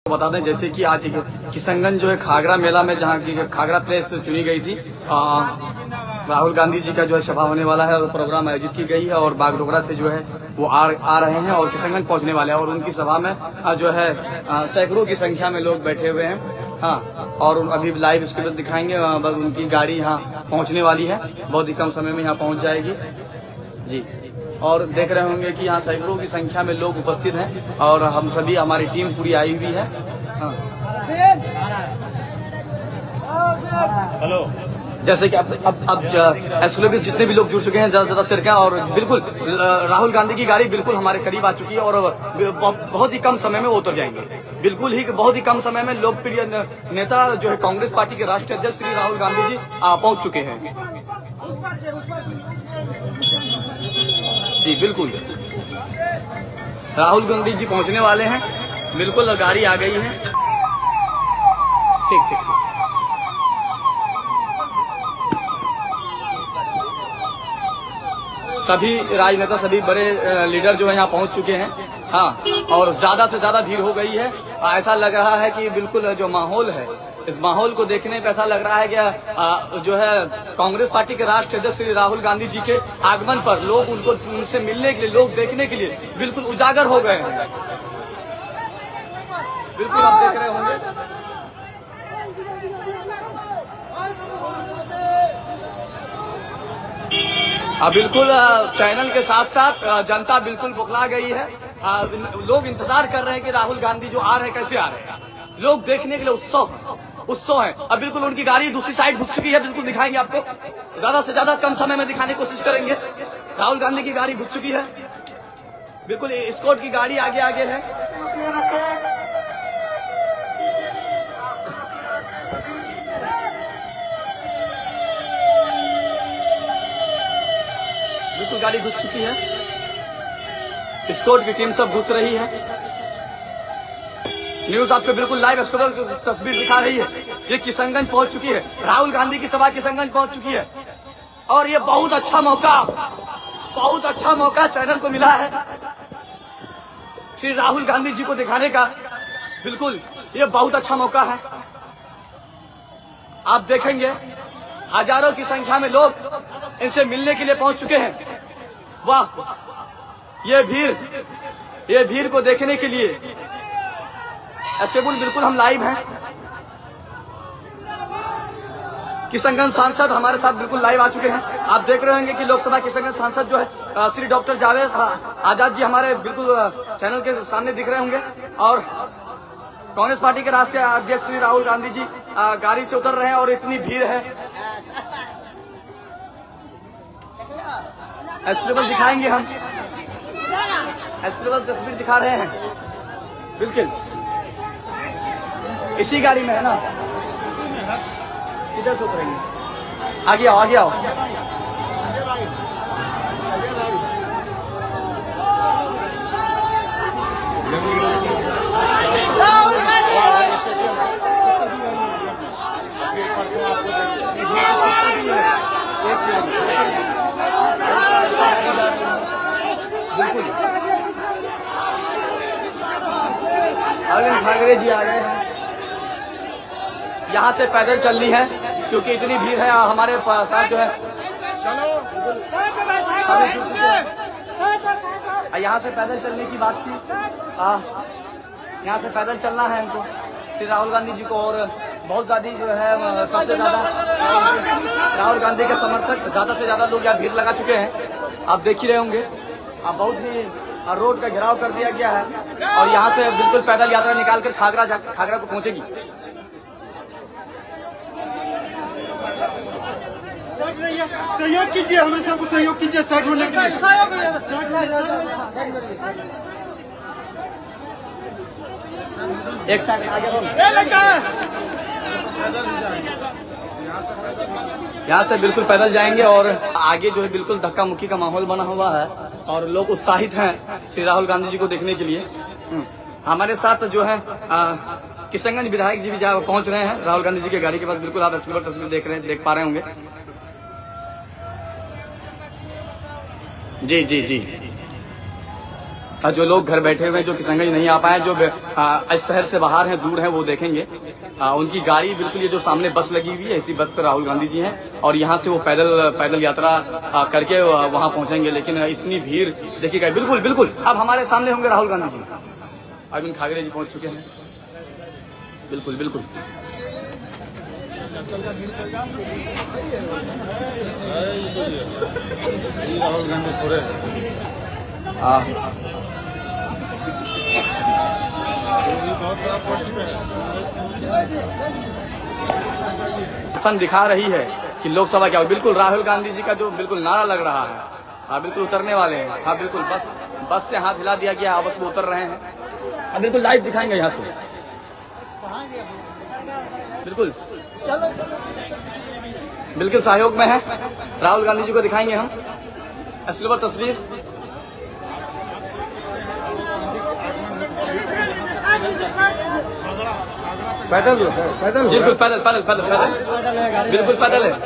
बता दें जैसे कि आज किशनगंज जो है खागरा मेला में जहाँ की खागरा प्लेस चुनी गई थी, राहुल गांधी जी का जो है सभा होने वाला है और प्रोग्राम आयोजित की गई है और बागडोगरा से जो है वो आ रहे हैं और किशनगंज पहुंचने वाले हैं और उनकी सभा में जो है सैकड़ों की संख्या में लोग बैठे हुए हैं। हाँ, और अभी लाइव इसके बाद दिखाएंगे, उनकी गाड़ी यहाँ पहुंचने वाली है, बहुत ही कम समय में यहाँ पहुंच जाएगी जी। और देख रहे होंगे कि यहाँ सैकड़ों की संख्या में लोग उपस्थित हैं और हम सभी, हमारी टीम पूरी आई हुई है। हाँ। हेलो, जैसे कि अब एसोलोबी जितने भी लोग जुड़ चुके हैं, ज्यादा से ज्यादा और बिल्कुल राहुल गांधी की गाड़ी बिल्कुल हमारे करीब आ चुकी है और बहुत ही कम समय में वो उतर जाएंगे। बिल्कुल ही बहुत ही कम समय में लोकप्रिय नेता जो है कांग्रेस पार्टी के राष्ट्रीय अध्यक्ष श्री राहुल गांधी जी पहुंच चुके हैं जी। बिल्कुल राहुल गांधी जी पहुंचने वाले हैं, बिल्कुल गाड़ी आ गई है। ठीक ठीक ठीक। सभी राजनेता, सभी बड़े लीडर जो है यहाँ पहुंच चुके हैं। हाँ, और ज्यादा से ज्यादा भीड़ हो गई है। ऐसा लग रहा है कि बिल्कुल जो माहौल है, इस माहौल को देखने पे ऐसा लग रहा है कि जो है कांग्रेस पार्टी के राष्ट्रीय अध्यक्ष श्री राहुल गांधी जी के आगमन पर लोग उनसे मिलने के लिए, लोग देखने के लिए बिल्कुल उजागर हो गए हैं। बिल्कुल आप देख रहे होंगे। बिल्कुल चैनल के साथ साथ जनता बिल्कुल बुखला गई है। लोग इंतजार कर रहे हैं कि राहुल गांधी जो आ रहे हैं कैसे आ रहे हैं, लोग देखने के लिए उत्सव है। अब बिल्कुल उनकी गाड़ी दूसरी साइड घुस चुकी है, बिल्कुल दिखाएंगे आपको, ज्यादा से ज्यादा कम समय में दिखाने की कोशिश करेंगे। राहुल गांधी की गाड़ी घुस चुकी है, बिल्कुल एस्कॉर्ट की गाड़ी आगे आगे है। बिल्कुल गाड़ी घुस चुकी है, एस्कॉर्ट की टीम सब घुस रही है। न्यूज आपको बिल्कुल लाइव तस्वीर दिखा रही है। ये किशनगंज पहुंच चुकी है, राहुल गांधी की सभा किशनगंज पहुंच चुकी है और ये बहुत अच्छा मौका चैनल को मिला है श्री राहुल गांधी जी को दिखाने का। बिल्कुल ये बहुत अच्छा मौका है। आप देखेंगे हजारों की संख्या में लोग इनसे मिलने के लिए पहुंच चुके हैं। वाह, ये भीड़ को देखने के लिए एसेबुल बिल्कुल हम लाइव हैं। किशनगंज सांसद हमारे साथ बिल्कुल लाइव आ चुके हैं। आप देख रहे होंगे कि लोकसभा किशनगंज सांसद जो है श्री डॉक्टर जावेद आजाद जी हमारे बिल्कुल चैनल के सामने दिख रहे होंगे और कांग्रेस पार्टी के राष्ट्रीय अध्यक्ष श्री राहुल गांधी जी गाड़ी से उतर रहे हैं और इतनी भीड़ है। एस्ट्रेबल दिखाएंगे हम, एस्ट्रेबल तस्वीर दिखा रहे हैं। बिल्कुल इसी गाड़ी में है ना, इधर से उतरेंगे। आगे आओ, आगे आओ। अरविंद ठाकरे जी आ गए हैं। यहाँ से पैदल चलनी है क्योंकि इतनी भीड़ है। हमारे साथ जो है यहाँ से पैदल चलने की बात थी। यहाँ से पैदल चलना है हमको श्री राहुल गांधी जी को और बहुत ज्यादा जो है सबसे ज्यादा राहुल गांधी के समर्थक ज्यादा से ज्यादा लोग यहाँ भीड़ लगा चुके हैं। आप देख ही रहे होंगे। बहुत ही रोड का घेराव कर दिया गया है और यहाँ से बिल्कुल पैदल यात्रा निकालकर खागरा को पहुंचेगी। सहयोग कीजिए, हमें सबको सहयोग कीजिए साइड होने के लिए। एक साइड आगे यहाँ से बिल्कुल पैदल जाएंगे और आगे जो है बिल्कुल धक्का मुक्की का माहौल बना हुआ है और लोग उत्साहित हैं श्री राहुल गांधी जी को देखने के लिए। हमारे साथ जो है किशनगंज विधायक जी भी जहाँ पहुंच रहे हैं राहुल गांधी जी की गाड़ी के पास। बिल्कुल आप इसके ऊपर तस्वीर देख पा रहे होंगे। जी जी जी जो लोग घर बैठे हुए हैं, जो किशनगंज नहीं आ पाए, जो इस शहर से बाहर हैं, दूर हैं, वो देखेंगे। उनकी गाड़ी बिल्कुल, ये जो सामने बस लगी हुई है, इसी बस पर राहुल गांधी जी हैं और यहाँ से वो पैदल यात्रा करके वहाँ पहुंचेंगे। लेकिन इतनी भीड़ देखिएगा, बिल्कुल बिल्कुल अब हमारे सामने होंगे राहुल गांधी जी। अरविंद खागरे जी पहुंच चुके हैं, बिल्कुल बिल्कुल। राहुल गांधी थोड़े फन दिखा रही है कि लोकसभा क्या, बिल्कुल राहुल गांधी जी का जो बिल्कुल नारा लग रहा है। हाँ बिल्कुल उतरने वाले हैं। हाँ बिल्कुल बस से हाथ हिला दिया गया, बस वो उतर रहे हैं। अब बिल्कुल लाइव दिखाएंगे यहाँ से, बिल्कुल बिल्कुल सहयोग में है। राहुल गांधी जी को दिखाएंगे हम सिल्वर तस्वीर। पैदल बिल्कुल पैदल बिल्कुल पैदल है।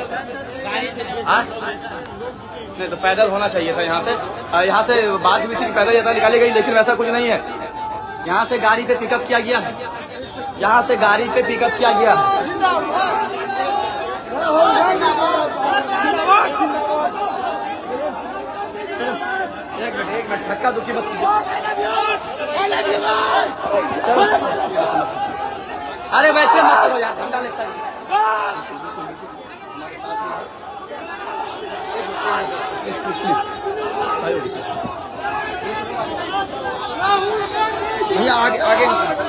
नहीं तो पैदल होना चाहिए था। यहाँ से बात हुई थी पैदल यात्रा निकाली गई, लेकिन वैसा कुछ नहीं है। यहाँ से गाड़ी पे पिकअप किया गया है, यहाँ से गाड़ी पे पिकअप किया गया है। एक मिनट धक्का दुखी मत कीजिए। अरे वैसे मत करो यार, झंडा ले सकते। भैया आगे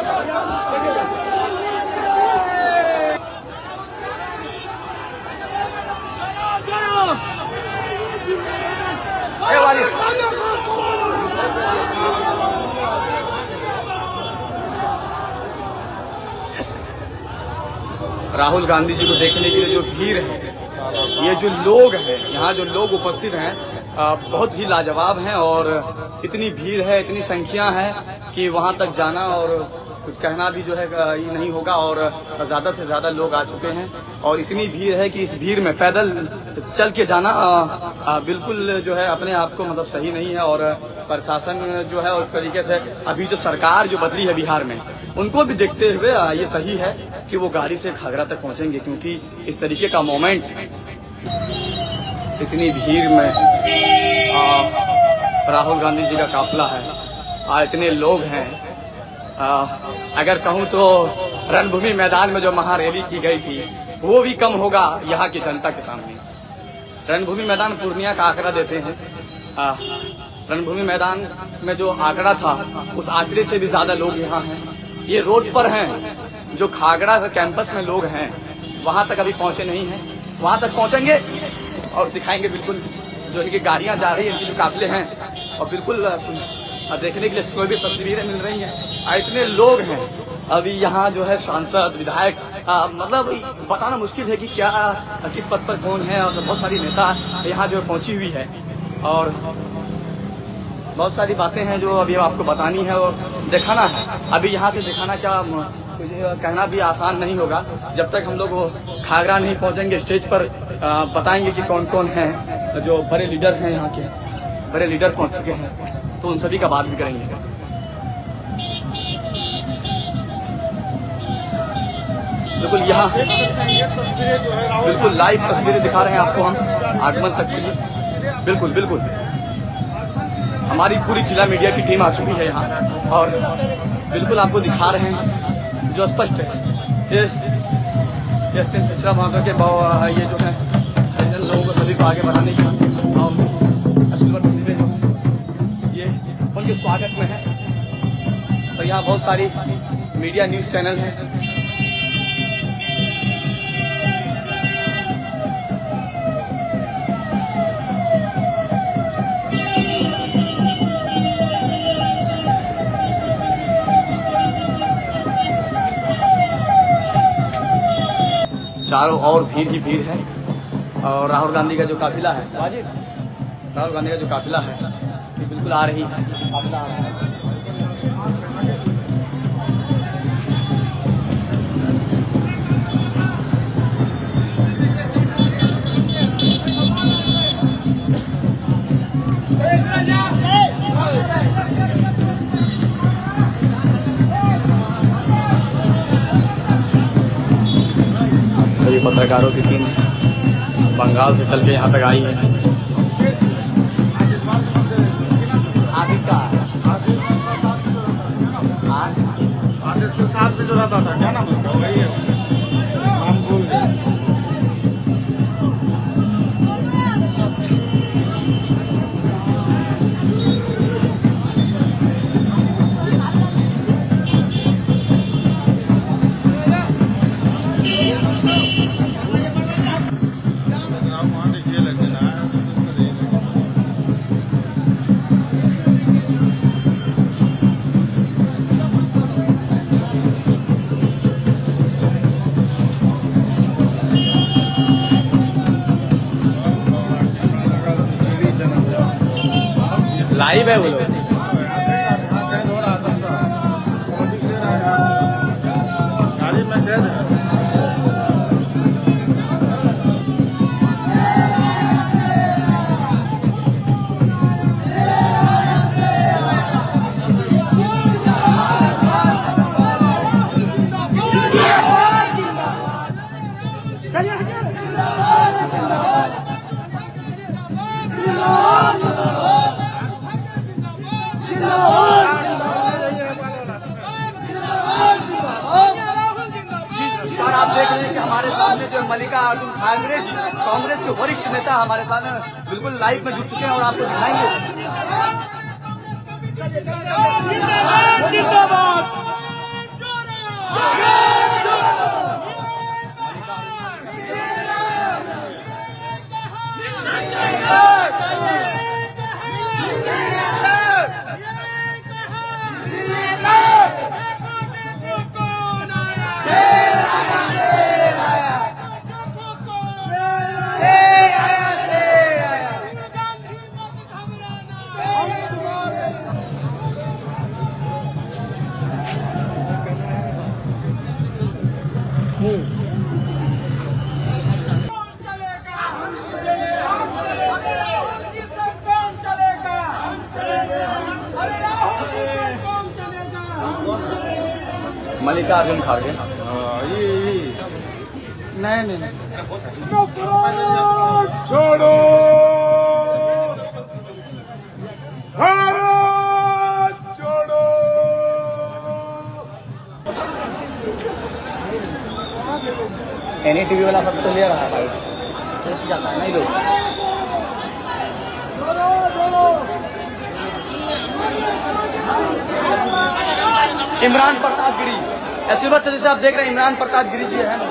राहुल गांधी जी को देखने के लिए जो भीड़ है, ये जो लोग हैं, यहाँ जो लोग उपस्थित हैं बहुत ही लाजवाब हैं। और इतनी भीड़ है, इतनी संख्या है कि वहाँ तक जाना और कुछ कहना भी जो है ये नहीं होगा। और ज़्यादा से ज़्यादा लोग आ चुके हैं और इतनी भीड़ है कि इस भीड़ में पैदल चल के जाना बिल्कुल जो है अपने आप को मतलब सही नहीं है। और प्रशासन जो है उस तरीके से अभी जो सरकार जो बदली है बिहार में, उनको भी देखते हुए ये सही है कि वो गाड़ी से खागरा तक पहुंचेंगे, क्योंकि इस तरीके का मोमेंट इतनी भीड़ में राहुल गांधी जी का काफिला है, इतने लोग हैं। अगर कहूं तो रणभूमि मैदान में जो महारैली की गई थी वो भी कम होगा यहाँ की जनता के सामने। रणभूमि मैदान पूर्णिया का आंकड़ा देते हैं, रणभूमि मैदान में जो आंकड़ा था उस आंकड़े से भी ज्यादा लोग यहाँ हैं। ये रोड पर हैं, जो खागरा कैंपस में लोग हैं वहां तक अभी पहुंचे नहीं हैं, वहां तक पहुंचेंगे और दिखाएंगे बिल्कुल जो इनकी गाड़ियां जा रही हैं, इनके जो काफिले हैं। और बिल्कुल देखने के लिए कोई भी तस्वीरें मिल रही हैं। इतने लोग हैं अभी यहाँ जो है सांसद विधायक मतलब बताना मुश्किल है कि क्या किस पद पर कौन है। और बहुत सारी नेता यहाँ जो पहुंची हुई है और बहुत सारी बातें हैं जो अभी आपको बतानी है और दिखाना है। अभी यहाँ से दिखाना क्या कहना भी आसान नहीं होगा जब तक हम लोग खागरा नहीं पहुँचेंगे। स्टेज पर बताएंगे कि कौन कौन हैं जो बड़े लीडर हैं, यहाँ के बड़े लीडर पहुँच चुके हैं, तो उन सभी का बात भी करेंगे। बिल्कुल यहाँ बिल्कुल लाइव तस्वीरें दिखा रहे हैं आपको हम आगमन तक के लिए। बिल्कुल बिल्कुल हमारी पूरी जिला मीडिया की टीम आ चुकी है यहाँ और बिल्कुल आपको दिखा रहे हैं जो स्पष्ट है। ये पिछड़ा माता के ये जो है हरिजन लोगों को सभी को आगे बढ़ाने की सिल्वर तस्वीरें जो है ये उनके स्वागत में है। और यहाँ बहुत सारी मीडिया न्यूज चैनल हैं। चारों ओर भीड़ ही भीड़ है। और राहुल गांधी का जो काफिला है, राहुल गांधी का जो काफिला है ये बिल्कुल आ रही है, काफिला आ रहा है। पत्रकारों की टीम बंगाल से चल के यहाँ तक आई है। आदेश के साथ भी जो रहता था, क्या नाम उसका? वही है, नाम भूल गए। लाइव है वो लोग। गाड़ी में दे दे। आप देख रहे हैं कि हमारे सामने जो मल्लिकार्जुन खड़गे जी, कांग्रेस के वरिष्ठ नेता हमारे सामने बिल्कुल लाइव में जुट चुके हैं और आपको दिखाएंगे। मल्लिकार्जुन खड़गे नहीं छोड़ो भारत छोड़ो। NDTV वाला सब तो ले रहा है भाई, कैसे जाता है नहीं लोग। इमरान प्रताप गिरी एसपी से जैसे आप देख रहे हैं, इमरान प्रताप गिरी जी हैं।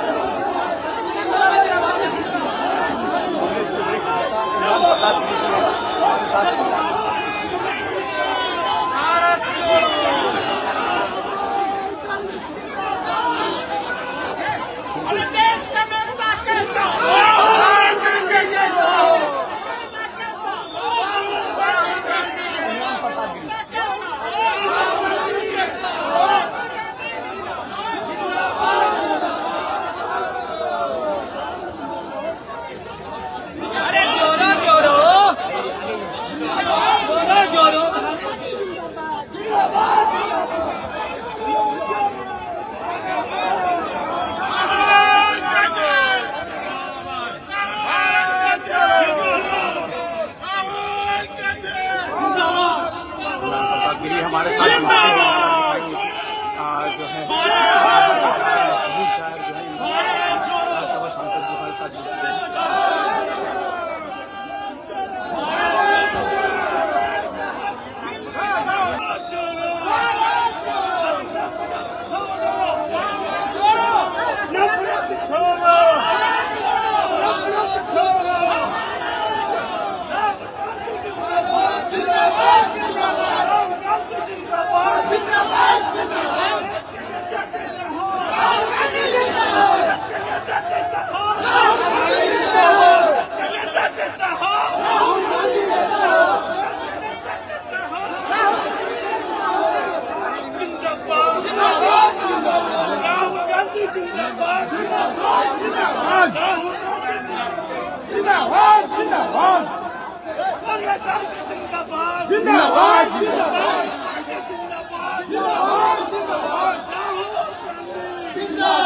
हमारे साथ जो है सांसद जो हमारे साथ जिंदाबाद